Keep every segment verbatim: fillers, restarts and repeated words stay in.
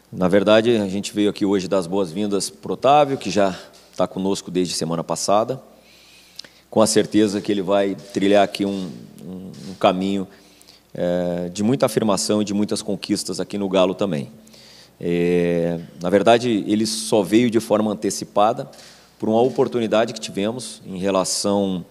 Na verdade, a gente veio aqui hoje dar as boas-vindas para o Otávio, que já está conosco desde semana passada, com a certeza que ele vai trilhar aqui um, um, um caminho é, de muita afirmação e de muitas conquistas aqui no Galo também. É, na verdade, ele só veio de forma antecipada por uma oportunidade que tivemos em relação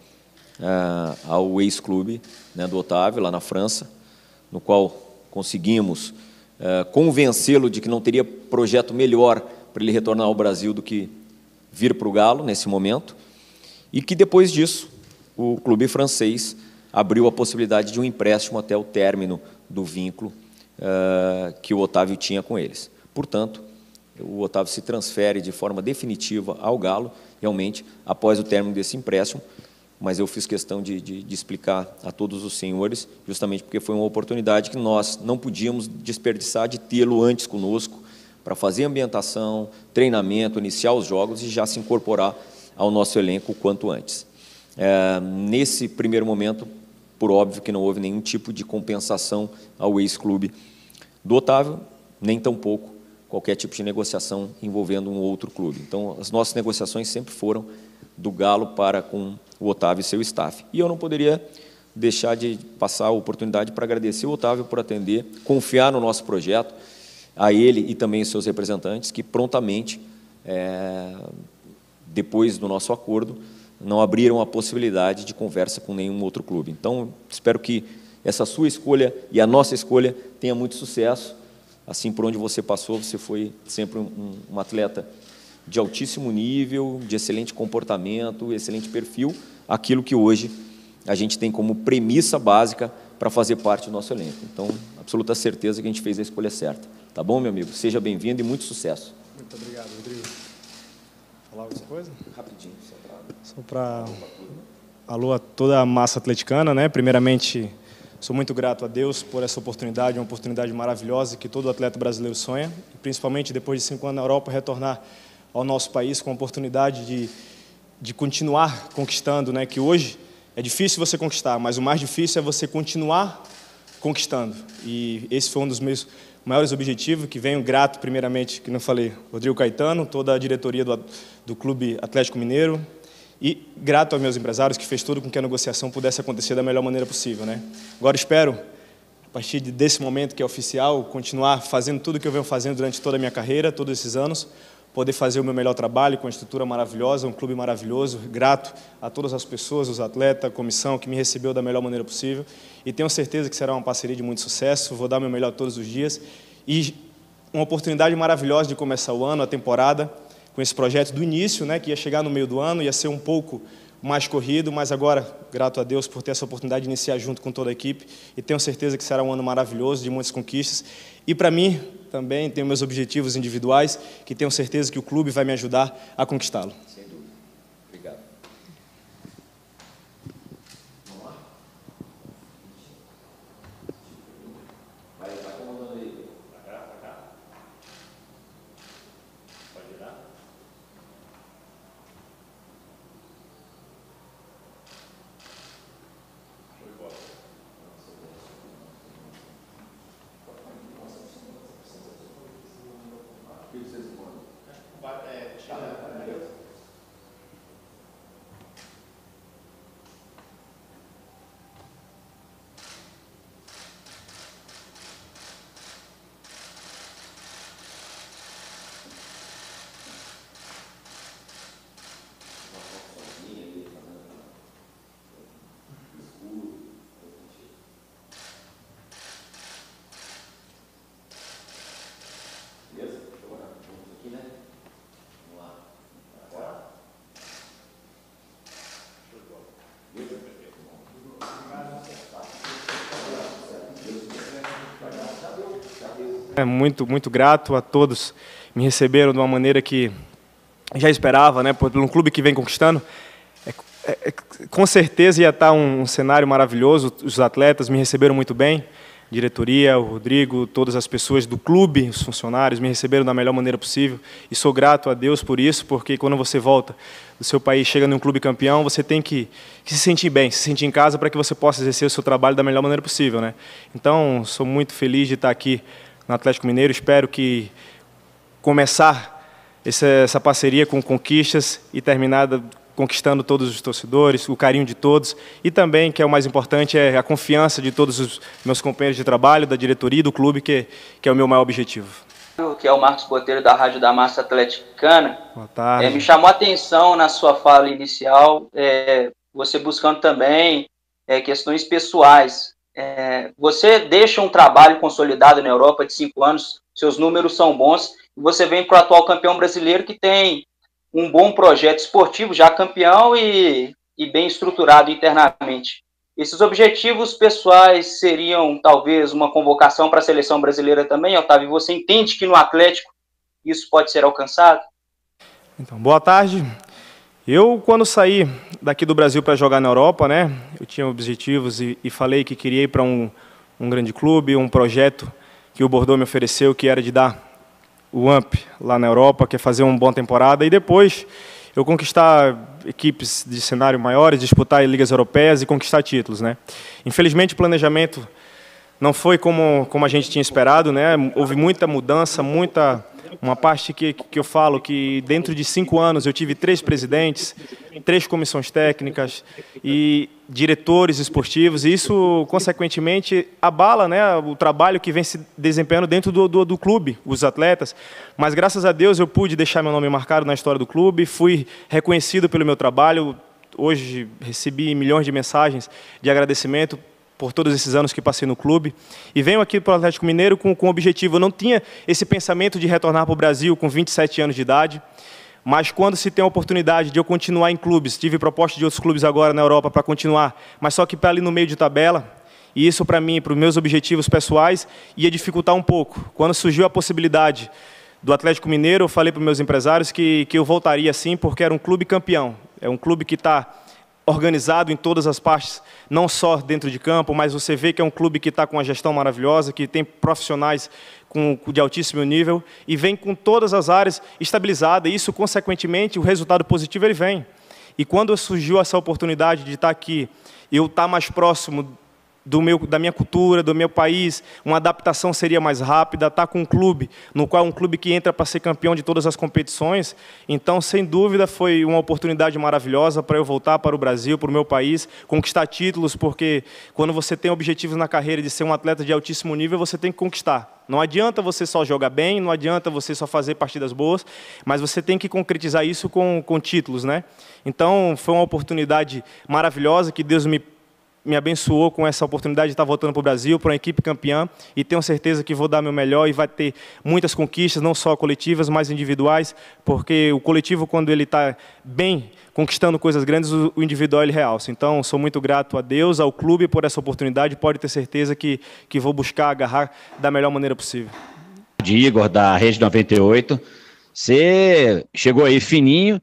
é, ao ex-clube, né, do Otávio, lá na França, no qual conseguimos é, convencê-lo de que não teria projeto melhor para ele retornar ao Brasil do que vir para o Galo nesse momento, e que depois disso o clube francês abriu a possibilidade de um empréstimo até o término do vínculo uh, que o Otávio tinha com eles. Portanto, o Otávio se transfere de forma definitiva ao Galo, realmente, após o término desse empréstimo, mas eu fiz questão de, de, de explicar a todos os senhores, justamente porque foi uma oportunidade que nós não podíamos desperdiçar de tê-lo antes conosco, para fazer ambientação, treinamento, iniciar os jogos e já se incorporar ao nosso elenco o quanto antes. É, nesse primeiro momento, por óbvio que não houve nenhum tipo de compensação ao ex-clube do Otávio, nem tampouco qualquer tipo de negociação envolvendo um outro clube. Então, as nossas negociações sempre foram do Galo para com o Otávio e seu staff. E eu não poderia deixar de passar a oportunidade para agradecer o Otávio por atender, confiar no nosso projeto, a ele e também os seus representantes, que prontamente, é, depois do nosso acordo, não abriram a possibilidade de conversa com nenhum outro clube. Então, espero que essa sua escolha e a nossa escolha tenha muito sucesso. Assim, por onde você passou, você foi sempre um, um atleta de altíssimo nível, de excelente comportamento, excelente perfil, aquilo que hoje a gente tem como premissa básica para fazer parte do nosso elenco. Então, absoluta certeza que a gente fez a escolha certa. Tá bom, meu amigo? Seja bem-vindo e muito sucesso. Muito obrigado, Rodrigo. Falar alguma coisa? Rapidinho, só para... Alô a toda a massa atleticana, né? Primeiramente, sou muito grato a Deus por essa oportunidade, uma oportunidade maravilhosa que todo atleta brasileiro sonha, principalmente depois de cinco anos na Europa, retornar ao nosso país com a oportunidade de, de continuar conquistando, né? Que hoje é difícil você conquistar, mas o mais difícil é você continuar conquistando. E esse foi um dos meus maiores objetivos, que venho grato, primeiramente, que não falei, Rodrigo Caetano, toda a diretoria do, do Clube Atlético Mineiro, e grato aos meus empresários, que fez tudo com que a negociação pudesse acontecer da melhor maneira possível, né? Agora espero, a partir desse momento que é oficial, continuar fazendo tudo que eu venho fazendo durante toda a minha carreira, todos esses anos, poder fazer o meu melhor trabalho com uma estrutura maravilhosa, um clube maravilhoso, grato a todas as pessoas, os atletas, a comissão que me recebeu da melhor maneira possível, e tenho certeza que será uma parceria de muito sucesso, vou dar o meu melhor todos os dias, e uma oportunidade maravilhosa de começar o ano, a temporada, com esse projeto do início, né, que ia chegar no meio do ano, ia ser um pouco mais corrido, mas agora, grato a Deus por ter essa oportunidade de iniciar junto com toda a equipe, e tenho certeza que será um ano maravilhoso, de muitas conquistas, e para mim, também tenho meus objetivos individuais, que tenho certeza que o clube vai me ajudar a conquistá-lo. Sem dúvida. Obrigado. Vamos lá? Vai, vai comandando aí. Pra cá, pra cá. Pode virar. Show de bola. O que vocês mandam? É, Muito, muito grato a todos, me receberam de uma maneira que já esperava, né, por um clube que vem conquistando. É, é, é, com certeza ia estar um, um cenário maravilhoso, os atletas me receberam muito bem, diretoria, o Rodrigo, todas as pessoas do clube, os funcionários, me receberam da melhor maneira possível, e sou grato a Deus por isso, porque quando você volta do seu país, chega num clube campeão, você tem que, que se sentir bem, se sentir em casa para que você possa exercer o seu trabalho da melhor maneira possível, né? Então, sou muito feliz de estar aqui no Atlético Mineiro, espero que começar essa, essa parceria com conquistas e terminada conquistando todos os torcedores, o carinho de todos e também, que é o mais importante, é a confiança de todos os meus companheiros de trabalho, da diretoria e do clube, que, que é o meu maior objetivo. Que é o Marcos Botelho, da Rádio da Massa Atleticana. Boa tarde. É, me chamou a atenção na sua fala inicial, é, você buscando também é, questões pessoais. É, você deixa um trabalho consolidado na Europa de cinco anos, seus números são bons, e você vem para o atual campeão brasileiro que tem um bom projeto esportivo, já campeão e, e bem estruturado internamente. Esses objetivos pessoais seriam, talvez, uma convocação para a seleção brasileira também, Otávio? Você entende que no Atlético isso pode ser alcançado? Então, boa tarde. Eu, quando saí daqui do Brasil para jogar na Europa, né, eu tinha objetivos e, e falei que queria ir para um, um grande clube, um projeto que o Bordeaux me ofereceu, que era de dar o A M P lá na Europa, que é fazer uma boa temporada, e depois eu conquistar equipes de cenário maiores, disputar ligas europeias e conquistar títulos, né? Infelizmente, o planejamento não foi como, como a gente tinha esperado, né? Houve muita mudança, muita... Uma parte que, que eu falo que dentro de cinco anos eu tive três presidentes, três comissões técnicas e diretores esportivos, e isso, consequentemente, abala, né, o trabalho que vem se desempenhando dentro do, do, do clube, os atletas. Mas, graças a Deus, eu pude deixar meu nome marcado na história do clube, fui reconhecido pelo meu trabalho. Hoje recebi milhões de mensagens de agradecimento por todos esses anos que passei no clube, e venho aqui para o Atlético Mineiro com, com o objetivo. Eu não tinha esse pensamento de retornar para o Brasil com vinte e sete anos de idade, mas quando se tem a oportunidade de eu continuar em clubes, tive proposta de outros clubes agora na Europa para continuar, mas só que para ali no meio de tabela, e isso para mim, para os meus objetivos pessoais, ia dificultar um pouco. Quando surgiu a possibilidade do Atlético Mineiro, eu falei para os meus empresários que, que eu voltaria sim, porque era um clube campeão, é um clube que está organizado em todas as partes, não só dentro de campo, mas você vê que é um clube que está com uma gestão maravilhosa, que tem profissionais com, de altíssimo nível e vem com todas as áreas estabilizadas, e isso, consequentemente, o resultado positivo ele vem. E quando surgiu essa oportunidade de estar aqui, eu estar mais próximo do meu, da minha cultura, do meu país, uma adaptação seria mais rápida, estar com um clube, no qual um clube que entra para ser campeão de todas as competições. Então, sem dúvida, foi uma oportunidade maravilhosa para eu voltar para o Brasil, para o meu país, conquistar títulos, porque quando você tem objetivos na carreira de ser um atleta de altíssimo nível, você tem que conquistar. Não adianta você só jogar bem, não adianta você só fazer partidas boas, mas você tem que concretizar isso com, com títulos, né? Então, foi uma oportunidade maravilhosa que Deus me me abençoou com essa oportunidade de estar voltando para o Brasil, para uma equipe campeã, e tenho certeza que vou dar meu melhor e vai ter muitas conquistas, não só coletivas, mas individuais, porque o coletivo, quando ele está bem, conquistando coisas grandes, o individual ele realça. Então, sou muito grato a Deus, ao clube, por essa oportunidade, pode ter certeza que, que vou buscar agarrar da melhor maneira possível. De Igor, da Rede noventa e oito, você chegou aí fininho,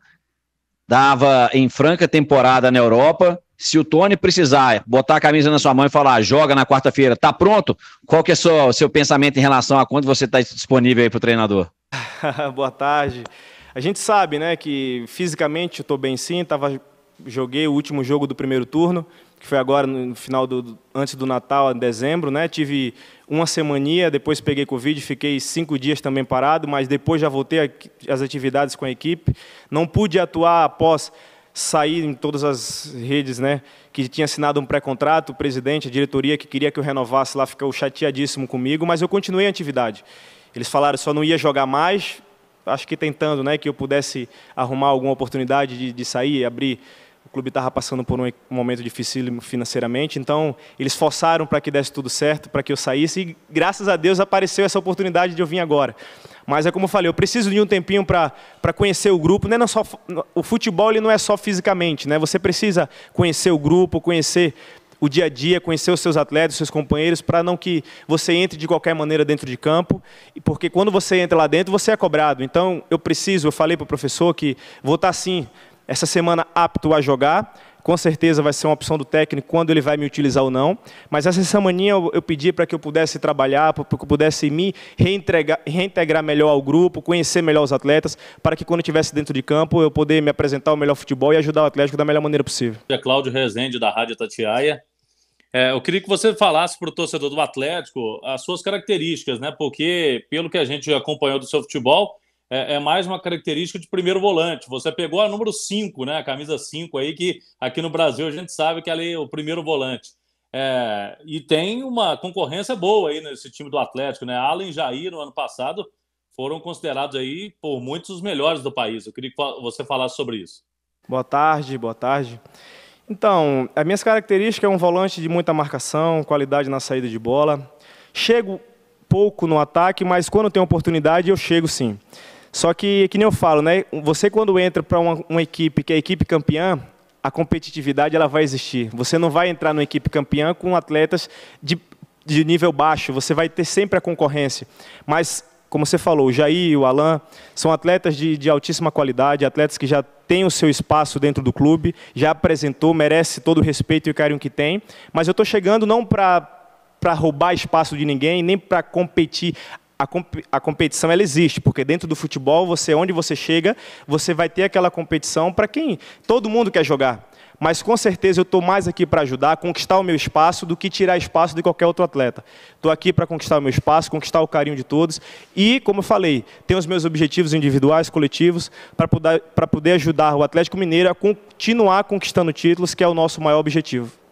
dava em franca temporada na Europa. Se o Tony precisar botar a camisa na sua mão e falar, joga na quarta-feira, tá pronto? Qual que é o seu, seu pensamento em relação a quando você está disponível aí para o treinador? Boa tarde. A gente sabe, né, que fisicamente eu estou bem sim, tava, joguei o último jogo do primeiro turno, que foi agora no final do, antes do Natal, em dezembro, né, tive uma semaninha, depois peguei Covid, fiquei cinco dias também parado, mas depois já voltei às atividades com a equipe. Não pude atuar após sair em todas as redes, né, que tinha assinado um pré-contrato, o presidente, a diretoria que queria que eu renovasse lá, ficou chateadíssimo comigo, mas eu continuei em atividade. Eles falaram que só não ia jogar mais, acho que tentando, né, que eu pudesse arrumar alguma oportunidade de, de sair, abrir. O clube estava passando por um momento difícil financeiramente, então eles forçaram para que desse tudo certo, para que eu saísse, e graças a Deus apareceu essa oportunidade de eu vir agora. Mas é como eu falei, eu preciso de um tempinho para para conhecer o grupo. Não é só, o futebol ele não é só fisicamente, né? Você precisa conhecer o grupo, conhecer o dia a dia, conhecer os seus atletas, os seus companheiros, para não que você entre de qualquer maneira dentro de campo, porque quando você entra lá dentro, você é cobrado. Então, eu preciso, eu falei para o professor que vou estar sim, essa semana apto a jogar. Com certeza vai ser uma opção do técnico quando ele vai me utilizar ou não. Mas essa semaninha eu, eu pedi para que eu pudesse trabalhar, para que eu pudesse me reintegrar, reintegrar melhor ao grupo, conhecer melhor os atletas, para que quando eu estivesse dentro de campo eu poder me apresentar o melhor futebol e ajudar o Atlético da melhor maneira possível. É Cláudio Rezende, da Rádio Itatiaia. É, eu queria que você falasse para o torcedor do Atlético as suas características, né? Porque, pelo que a gente acompanhou do seu futebol, é, é mais uma característica de primeiro volante. Você pegou a número cinco, né? A camisa cinco aí, que aqui no Brasil a gente sabe que ela é o primeiro volante. É, e tem uma concorrência boa aí nesse time do Atlético, né? Alan e Jair, no ano passado, foram considerados aí por muitos os melhores do país. Eu queria que você falasse sobre isso. Boa tarde, boa tarde. Então, as minhas características é um volante de muita marcação, qualidade na saída de bola. Chego pouco no ataque, mas quando tem oportunidade eu chego sim. Só que, que nem eu falo, né? Você quando entra para uma, uma equipe que é a equipe campeã, a competitividade ela vai existir. Você não vai entrar numa equipe campeã com atletas de, de nível baixo, você vai ter sempre a concorrência. Mas, como você falou, o Jair e o Alan são atletas de, de altíssima qualidade, atletas que já têm o seu espaço dentro do clube, já apresentou, merece todo o respeito e o carinho que tem. Mas eu estou chegando não para para roubar espaço de ninguém, nem para competir. A, comp a competição ela existe, porque dentro do futebol, você, onde você chega, você vai ter aquela competição para quem todo mundo quer jogar. Mas, com certeza, eu estou mais aqui para ajudar a conquistar o meu espaço do que tirar espaço de qualquer outro atleta. Estou aqui para conquistar o meu espaço, conquistar o carinho de todos e, como eu falei, tenho os meus objetivos individuais, coletivos, para poder, para poder ajudar o Atlético Mineiro a continuar conquistando títulos, que é o nosso maior objetivo.